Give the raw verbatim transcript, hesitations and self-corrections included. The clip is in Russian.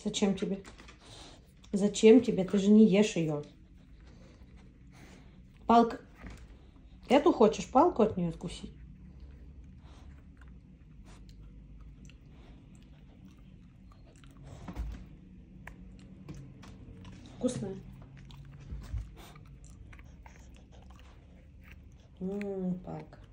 Зачем тебе? Зачем тебе? Ты же не ешь ее. Палка. Эту хочешь палку от нее откусить? Вкусная. М-м, палка.